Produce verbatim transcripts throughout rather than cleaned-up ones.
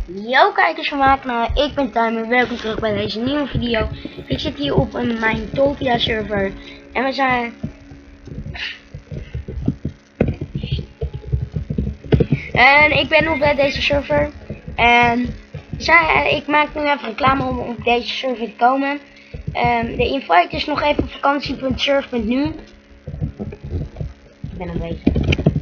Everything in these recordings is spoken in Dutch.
Yo kijkers van mijn kanaal, ik ben Timer, welkom terug bij deze nieuwe video. Ik zit hier op een, mijn Topia server en we zijn... En ik ben op deze server en zijn, ik maak nu even reclame om op deze server te komen. Um, de invite is nog even op vakantie punt surf punt nu. Ik ben nog bezig.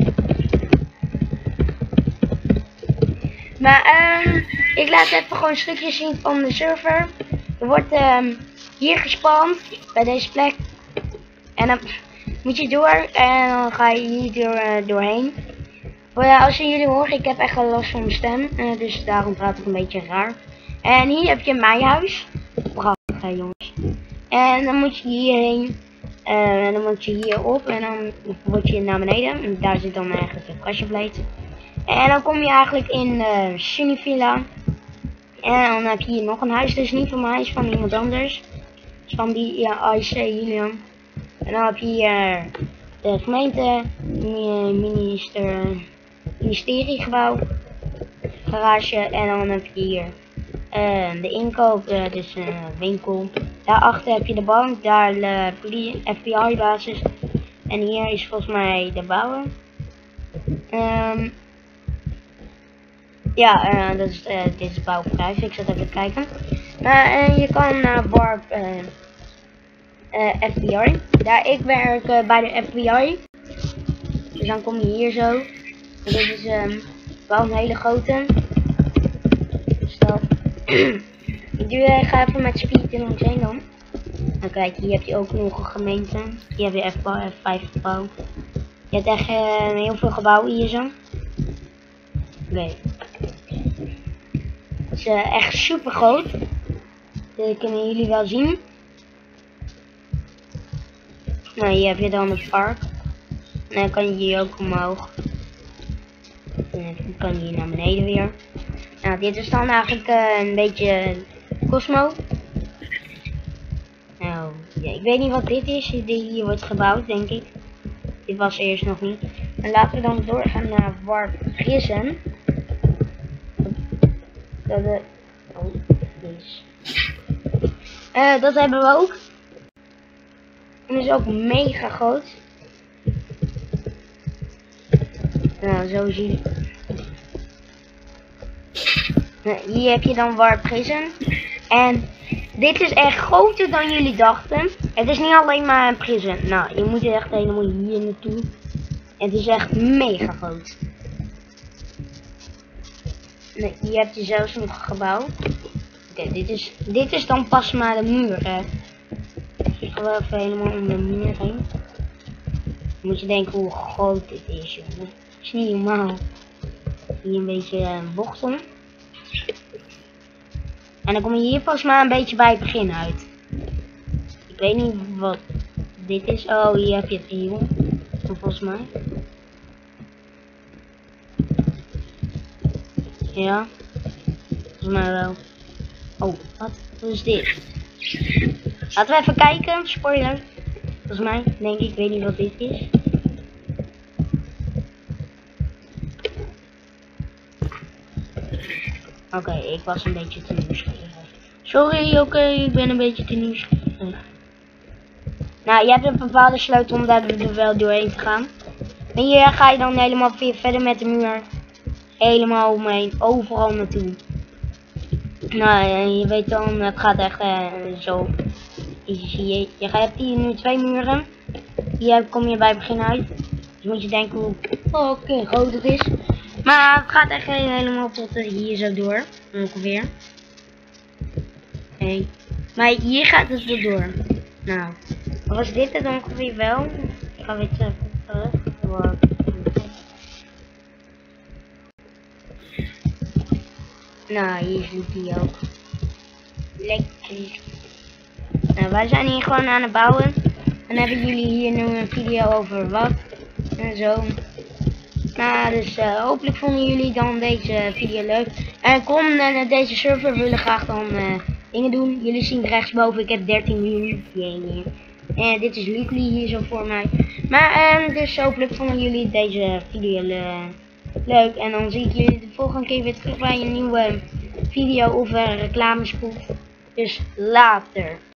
Maar um, ik laat even gewoon stukjes zien van de server. Er wordt um, hier gespamd bij deze plek. En dan moet je door en dan ga je hier door, uh, doorheen. Maar als jullie horen, ik heb echt wel last van mijn stem. Uh, dus daarom praat ik een beetje raar. En hier heb je mijn huis. Prachtig hè jongens. En dan moet je hierheen. Uh, en dan moet je hier op en dan word je naar beneden. En daar zit dan eigenlijk de kastjeplate. En dan kom je eigenlijk in de uh, Sunny Villa. En dan heb je hier nog een huis. Dus niet van mij, is van iemand anders. Is van die ja, I C Julian. En dan heb je hier uh, de gemeente, minister, ministeriegebouw, garage. En dan heb je hier uh, de inkoop, uh, dus een uh, winkel. Daarachter heb je de bank, daar de F B I basis. En hier is volgens mij de bouwen. Um, Ja, uh, dat is, uh, dit is bouwbedrijf. Ik zat even te kijken. Uh, en je kan naar uh, Warp uh, uh, F B I. Daar ik werk uh, bij de F B I. Dus dan kom je hier zo. En dit is um, wel een hele grote. Stel. ik doe, uh, ga even met speed in ons heen dan. Nou kijk, hier heb je ook nog een gemeente. Hier heb je F vijf gebouw. Je hebt echt uh, heel veel gebouwen hier zo. Nee. Het is uh, echt super groot. Dat kunnen jullie wel zien. Nou, hier heb je dan het park. En dan kan je hier ook omhoog. En dan kan je hier naar beneden weer. Nou, dit is dan eigenlijk uh, een beetje Cosmo. Nou, ja, ik weet niet wat dit is. Die hier wordt gebouwd, denk ik. Dit was eerst nog niet. En laten we dan doorgaan naar Warp Prison. Dat, uh, oh, deze. Uh, dat hebben we ook. En dat is ook mega groot. Nou, zo zie je. Nou, hier heb je dan Warp Prison. En dit is echt groter dan jullie dachten. Het is niet alleen maar een prison. Nou, je moet echt helemaal hier naartoe. Het is echt mega groot. Nee, hier heb je zelfs nog een gebouw. Oké, okay, dit is dit is dan pas maar de muur. Hè. Ik ga wel even helemaal om de muur heen. Dan moet je denken hoe groot dit is, jongen. Het is niet normaal. Hier een beetje uh, bochten. En dan kom je hier pas maar een beetje bij het begin uit. Ik weet niet wat dit is. Oh, hier heb je het hier. Volgens mij. Ja. Volgens mij wel. Oh, wat? Wat is dit? Laten we even kijken. Spoiler. Volgens mij. Denk ik. Ik weet niet wat dit is. Oké, okay, ik was een beetje te nieuwsgierig. Sorry, oké, okay, ik ben een beetje te nieuwsgierig. Nou, je hebt een bepaalde sleutel om daar er wel doorheen te gaan. En hier ga je dan helemaal weer verder met de muur. Helemaal omheen, overal naartoe. Nou, je weet dan, het gaat echt uh, zo. Je, je, je hebt hier nu twee muren. Hier kom je bij het begin uit. Dus moet je denken hoe oh, okay, groot het is. Maar het gaat echt helemaal tot uh, hier zo door. Ongeveer. Hey. Maar hier gaat het er door. Nou, was dit het ongeveer wel? Ik ga weer terug. Wow. Nou, hier zit die ook. Lekker. Nou, wij zijn hier gewoon aan het bouwen. En hebben jullie hier nu een video over wat. En zo. Nou, dus uh, hopelijk vonden jullie dan deze video leuk. En kom naar uh, deze server, we willen graag dan uh, dingen doen. Jullie zien rechtsboven, ik heb dertien miljoen. Jee, en dit is Luke hier zo voor mij. Maar uh, dus hopelijk vonden jullie deze video uh, leuk. En dan zie ik jullie de volgende keer weer terug bij een nieuwe video of een reclamespot. Dus later.